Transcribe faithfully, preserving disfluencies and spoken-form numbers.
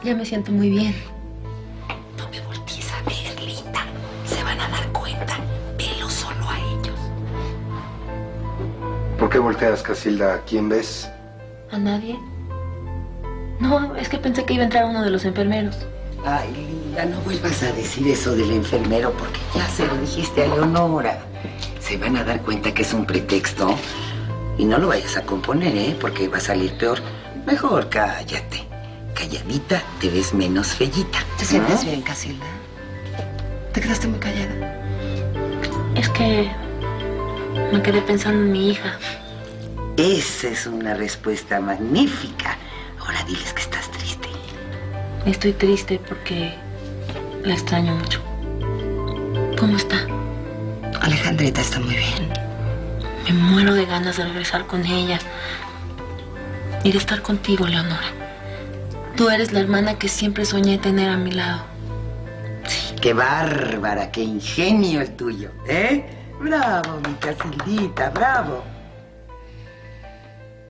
Ya me siento muy bien. No me voltees a ver, linda. Se van a dar cuenta. Velo solo a ellos. ¿Por qué volteas, Casilda? ¿A quién ves? ¿A nadie? No, es que pensé que iba a entrar uno de los enfermeros. Ay, linda, no vuelvas a decir eso del enfermero porque ya se lo dijiste a Leonora. Se van a dar cuenta que es un pretexto. Y no lo vayas a componer, ¿eh? Porque va a salir peor. Mejor cállate. Calladita te ves menos fellita. ¿Te sientes ¿no? bien, Casilda? Te quedaste muy callada. Es que me quedé pensando en mi hija. Esa es una respuesta magnífica. Ahora diles que estás triste. Estoy triste porque la extraño mucho. ¿Cómo está? Alejandrita está muy bien. Me muero de ganas de regresar con ella y de estar contigo, Leonora. Tú eres la hermana que siempre soñé tener a mi lado. Sí, qué bárbara, qué ingenio el tuyo, ¿eh? Bravo, mi Casildita, bravo.